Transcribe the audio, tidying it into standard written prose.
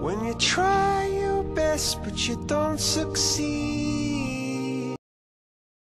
When you try your best but you don't succeed,